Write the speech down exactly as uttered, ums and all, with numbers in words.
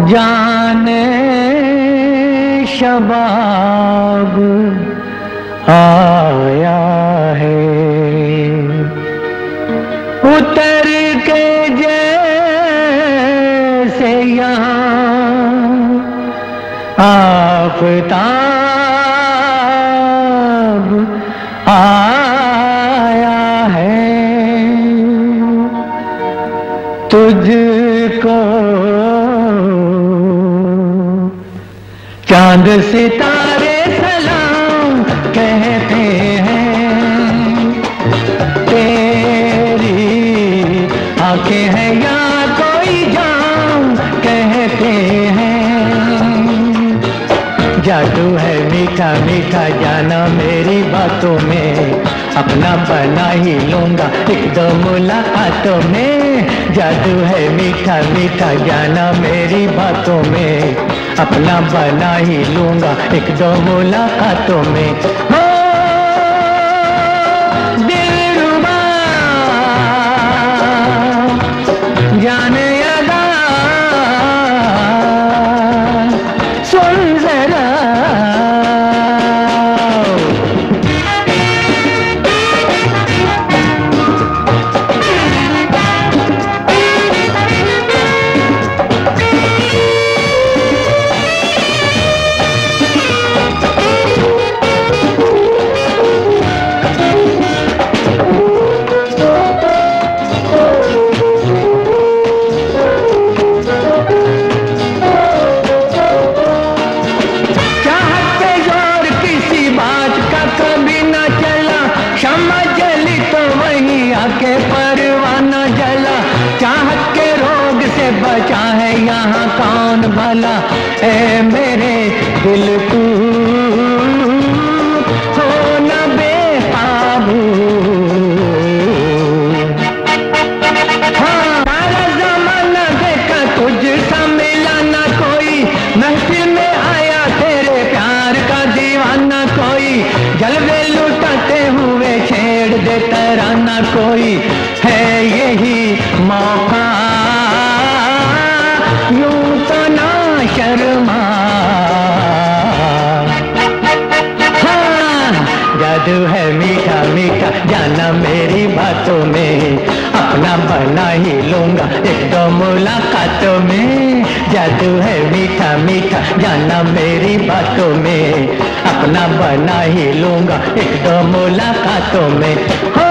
जाने शबाब आया है, उतर के जैसे यहाँ आफताब आया है। तुझको चांद सितारे सलाम कहते हैं, तेरी आंखें हैं या कोई जाम कहते हैं। जादू है मीठा मीठा जाना मेरी बातों में, अपना बना ही लूंगा एक दो मुलाकातों में। जादू है मीठा मीठा जाना मेरी बातों में, अपना बना ही लूंगा एक दो मुलाकातों में। हो दिलरुबा जाने अदा सुन जरा, के परवाना जला। चाहत के रोग से बचा है यहाँ कौन भला, ए मेरे दिल तू हो न बेकाबू। हाँ सारा जमाना देखा तुझसा मिला ना कोई, महफिल में आया तेरे प्यार का दीवाना कोई, जलवे लुटाते हुए छेड़ दे तराना कोई, है यही मौका यूं तो ना शर्मा। हाँ जादू है मीठा मीठा जाना मेरी बातों में, अपना बना ही लूंगा एक दो मुलाकातों में। जादू है मीठा मीठा जाना मेरी बातों में, अपना बना ही लूंगा एक दो मुलाकातों में।